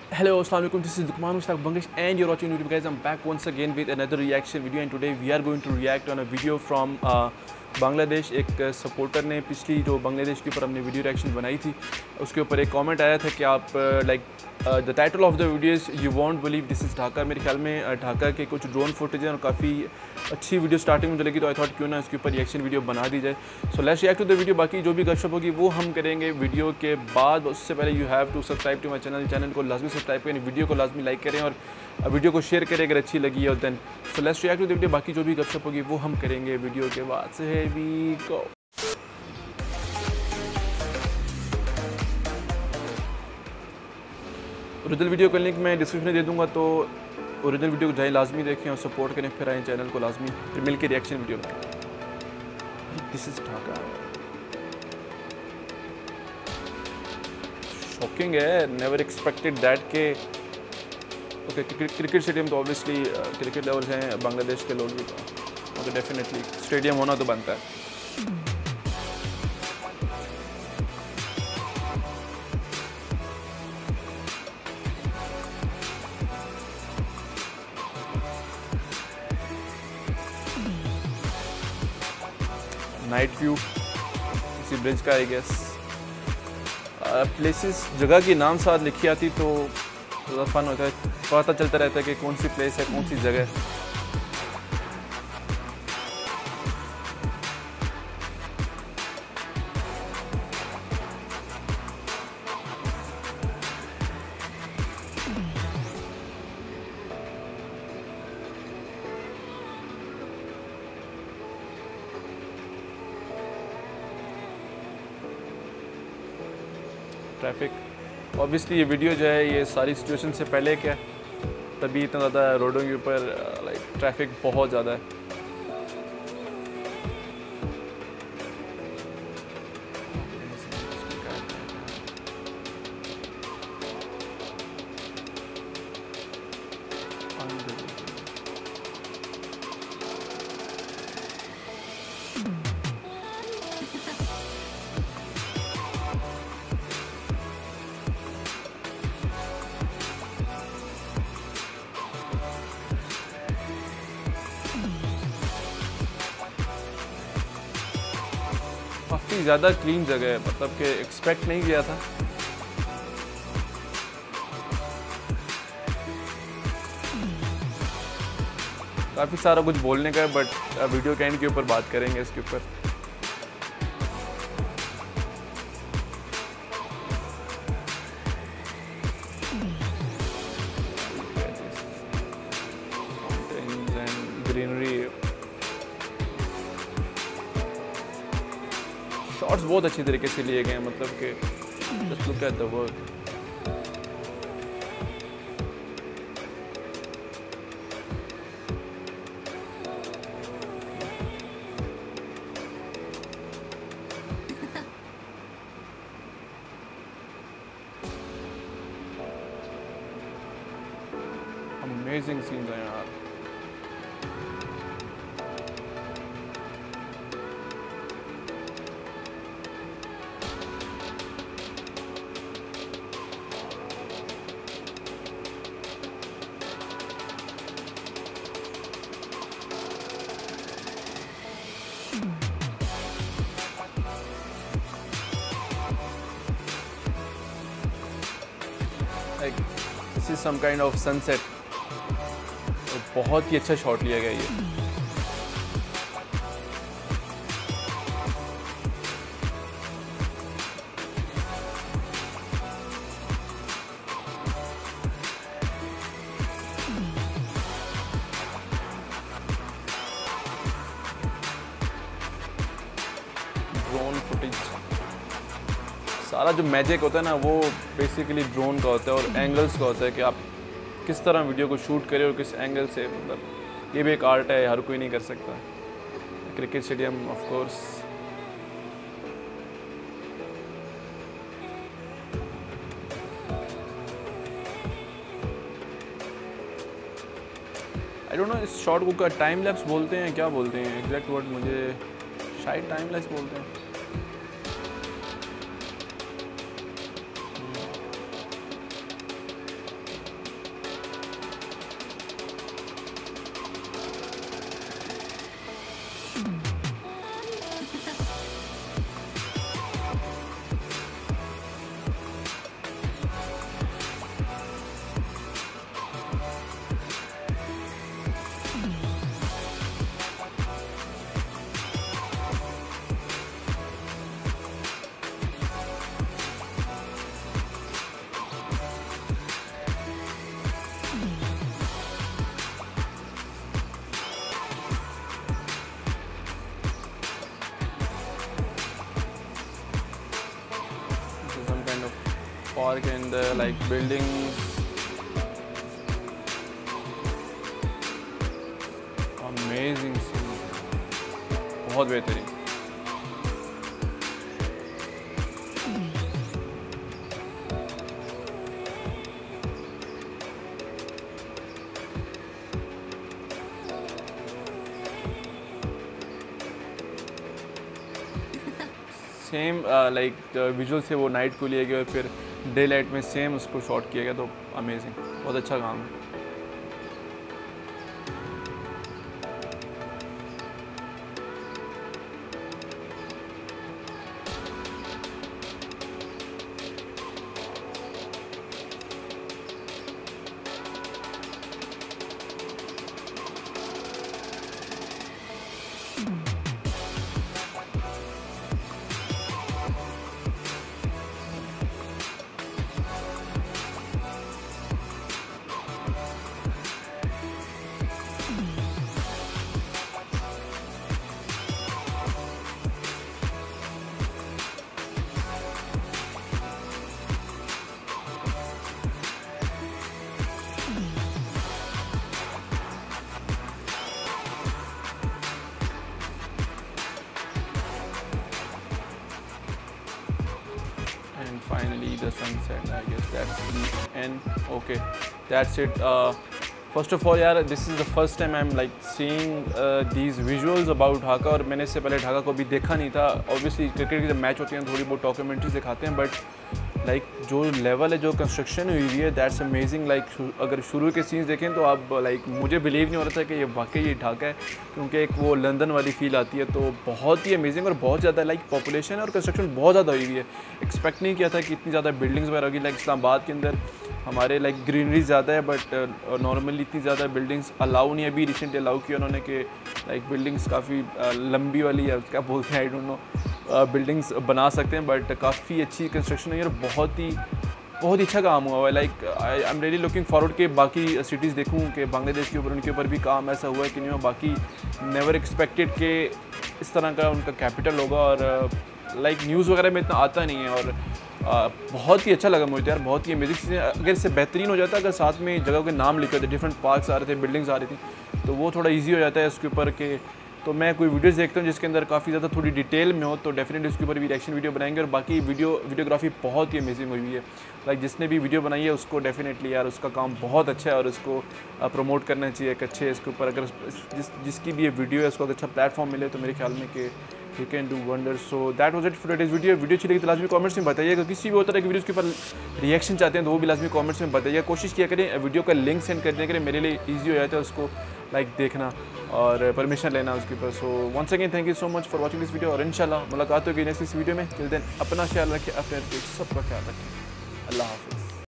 Hello, Assalamualaikum. This is Lukman Mushtaq Bangish, and you're watching YouTube, guys. I'm back once again with another reaction video, and today we are going to react on a video from Bangladesh. एक supporter ने पिछली जो बांग्लादेश के ऊपर हमने video reaction बनाई थी उसके ऊपर एक कमेंट आया था कि आप like the title of the video is you won't believe this is Dhaka. मेरे ख्याल में ढाका के कुछ ड्रोन फुटेज हैं और काफ़ी अच्छी वीडियो स्टार्टिंग में चलेगी, तो आई थॉट क्यों ना इसके ऊपर रिएक्शन वीडियो बना दी जाए। So let's react to the video. बाकी जो भी गपशप होगी वो हम करेंगे वीडियो के बाद। उससे पहले you have to subscribe to my channel को लाजमी सब्सक्राइब करें, वीडियो को लाजमी लाइक करें और वीडियो को शेयर करें अगर अच्छी लगी है। और then so let's react to the video. बाकी जो भी गपशप होगी वो हम करेंगे वीडियो के बाद से। We go. ओरिजिनल वीडियो का लिंक मैं डिस्क्रिप्शन में दे दूंगा, तो ओरिजिनल वीडियो को जाए लाजमी देखें और सपोर्ट करें, फिर आए चैनल को लाजमी, फिर मिल के रिएक्शन वीडियो में। This is Dhaka. शॉकिंग है, नेवर एक्सपेक्टेड दैट के ओके क्रिकेट स्टेडियम तो ऑब्वियसली क्रिकेट लेवल हैं बांग्लादेश के लोग भी, तो डेफिनेटली स्टेडियम होना तो बनता है। नाइट व्यू किसी ब्रिज का आई गेस। प्लेसेस जगह की नाम साथ लिखी आती तो थोड़ा फन होता है, पता चलता रहता है कि कौन सी प्लेस है, कौन सी जगह है। ट्रैफिक ऑब्वियसली ये वीडियो जो है ये सारी सिचुएशन से पहले क्या है, तभी इतना ज़्यादा रोडों के ऊपर लाइक ट्रैफिक बहुत ज़्यादा है। काफ़ी ज़्यादा क्लीन जगह है, मतलब कि एक्सपेक्ट नहीं किया था। काफ़ी सारा कुछ बोलने का है, बट वीडियो के एंड के ऊपर बात करेंगे इसके ऊपर। ग्रीनरी, शॉट्स बहुत अच्छी तरीके से लिए गए हैं, मतलब कि just look at the work. Amazing scenes हैं यार। Like, this is some kind of sunset। बहुत ही अच्छा शॉट लिया गया ये। ड्रोन फुटेज, सारा जो मैजिक होता है ना वो बेसिकली ड्रोन का होता है और एंगल्स का होता है कि आप किस तरह वीडियो को शूट करें और किस एंगल से, मतलब ये भी एक आर्ट है, हर कोई नहीं कर सकता। Cricket stadium of course. I don't know इस शॉट को टाइम लैप्स बोलते हैं, क्या बोलते हैं एग्जैक्ट वर्ड, मुझे शायद टाइम लैप्स बोलते हैं। पार्क के अंदर लाइक बिल्डिंग्स, अमेजिंग सीन, बहुत बेहतरीन। सेम लाइक विजुअल से वो नाइट को लिया गया और फिर डे लाइट में सेम उसको शॉट किया गया, तो अमेजिंग, बहुत अच्छा काम है। Finally the sunset, I guess that's the end. Okay, that's it. First of all यार, this is the first time I'm like seeing these visuals about Dhaka, और मैंने इससे पहले ढाका को भी देखा नहीं था। Obviously क्रिकेट के जब मैच होते हैं थोड़ी बहुत डॉक्यूमेंट्रीज दिखाते हैं, बट लाइक जो लेवल है, जो कंस्ट्रक्शन हुई हुई है, दैट्स अमेजिंग। लाइक अगर शुरू के सीन्स देखें तो आप लाइक मुझे बिलीव नहीं हो रहा था कि ये वाकई ये ढाका है, क्योंकि एक वो लंदन वाली फील आती है। तो बहुत ही अमेजिंग, और बहुत ज़्यादा लाइक पॉपुलेशन और कंस्ट्रक्शन बहुत ज़्यादा हुई हुई है। एक्सपेक्ट नहीं किया था कि इतनी ज़्यादा बिल्डिंग्स वगैरह होगी। लाइक इस्लामाबाद के अंदर हमारे लाइक ग्रीनरी ज़्यादा है, बट नॉर्मली इतनी ज़्यादा बिल्डिंग्स अलाउ नहीं है। अभी रिसेंटली अलाउ किया उन्होंने कि लाइक बिल्डिंग्स काफ़ी लंबी वाली है, क्या बोलते हैं आई डोंट नो, बिल्डिंग्स बना सकते हैं, बट काफ़ी अच्छी कंस्ट्रक्शन है और बहुत ही अच्छा काम हुआ है। Like I am really looking forward के बाकी सिटीज़ देखूँ कि बांग्लादेश के ऊपर उनके ऊपर भी काम ऐसा हुआ है कि नहीं हुआ। बाकी नेवर एक्सपेक्टेड कि इस तरह का उनका कैपिटल होगा, और लाइक न्यूज़ वगैरह में इतना आता नहीं है, और बहुत ही अच्छा लगा मुझे यार, बहुत ही अमेजिंग चीज़ें। अगर इससे बेहतरीन हो जाता, अगर साथ में जगह के नाम लिखे थे, डिफरेंट पार्क्स आ रहे थे, बिल्डिंग्स आ रही थी, तो वो थोड़ा ईजी हो जाता है इसके ऊपर के। तो मैं कोई वीडियोस देखता हूँ जिसके अंदर काफ़ी ज़्यादा थोड़ी डिटेल में हो, तो डेफिनेटली उसके ऊपर भी रिएक्शन वीडियो बनाएंगे। और बाकी वीडियोग्राफी बहुत ही अमेजिंग हुई है। लाइक जिसने भी वीडियो बनाई है उसको डेफिनेटली यार उसका काम बहुत अच्छा है, और उसको प्रमोट करना चाहिए एक अच्छे इसके ऊपर। अगर जिसकी भी ये वीडियो है उसको अच्छा प्लेटफॉर्म मिले तो मेरे ख्याल में कि you can do wonder. So that was it for today's video अच्छी लगी तो लाजमी कमेंट्स में बताइएगा। किसी भी होता है कि वीडियोज़ के ऊपर रिएक्शन चाहते हैं तो वो भी लाजमी कमेंट्स में बताइएगा। कोशिश किया करें वीडियो का लिंक सेंड करने के लिए, मेरे लिए ईजी हो जाता है उसको लाइक देखना और परमिशन लेना उसके ऊपर। So once again thank you so much for watching this video, और इंशाल्लाह मुलाकात होगी नेक्स्ट इस वीडियो में। टिल देन अपना ख्याल रखिए, अपने सबका ख्याल रखिए। अल्लाह हाफ़िज़।